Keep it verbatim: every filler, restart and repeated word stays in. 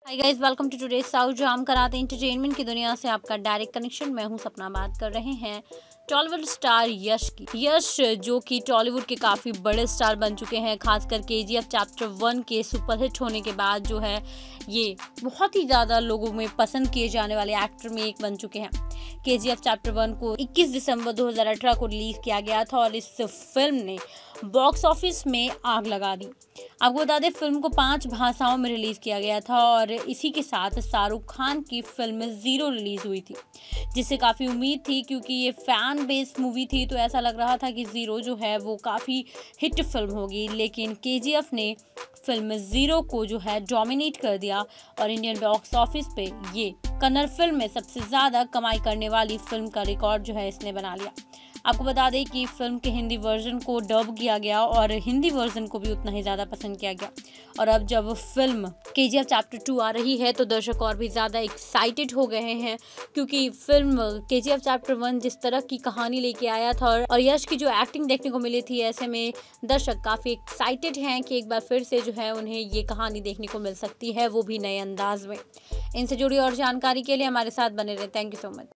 Hi guys, welcome to today south जाम कराते entertainment की दुनिया से आपका डायरेक्ट कनेक्शन। मैं हूं सपना, बात कर रहे हैं टॉलीवुड स्टार यश की। यश जो कि टॉलीवुड के काफ़ी बड़े स्टार बन चुके हैं, खासकर केजीएफ चैप्टर वन के सुपरहिट होने के बाद जो है ये बहुत ही ज़्यादा लोगों में पसंद किए जाने वाले एक्टर में एक बन चुके हैं। केजीएफ चैप्टर वन को इक्कीस दिसंबर दो हज़ार अठारह को रिलीज़ किया गया था और इस फिल्म ने बॉक्स ऑफिस में आग लगा दी। आपको बता दें, फिल्म को पांच भाषाओं में रिलीज़ किया गया था और इसी के साथ शाहरुख खान की फिल्म ज़ीरो रिलीज़ हुई थी, जिससे काफ़ी उम्मीद थी क्योंकि ये फैन बेस्ड मूवी थी, तो ऐसा लग रहा था कि ज़ीरो जो है वो काफ़ी हिट फिल्म होगी। लेकिन केजीएफ ने फिल्म ज़ीरो को जो है डोमिनेट कर दिया और इंडियन बॉक्स ऑफिस पे ये कन्नड़ फिल्म में सबसे ज़्यादा कमाई करने वाली फिल्म का रिकॉर्ड जो है इसने बना लिया। आपको बता दें कि फिल्म के हिंदी वर्जन को डब किया गया और हिंदी वर्जन को भी उतना ही ज़्यादा पसंद किया गया। और अब जब फिल्म केजीएफ चैप्टर टू आ रही है तो दर्शक और भी ज़्यादा एक्साइटेड हो गए हैं, क्योंकि फिल्म केजीएफ चैप्टर वन जिस तरह की कहानी लेके आया था और यश की जो एक्टिंग देखने को मिली थी, ऐसे में दर्शक काफ़ी एक्साइटेड हैं कि एक बार फिर से जो है उन्हें ये कहानी देखने को मिल सकती है, वो भी नए अंदाज में। इनसे जुड़ी और जानकारी के लिए हमारे साथ बने रहे। Thank you so much.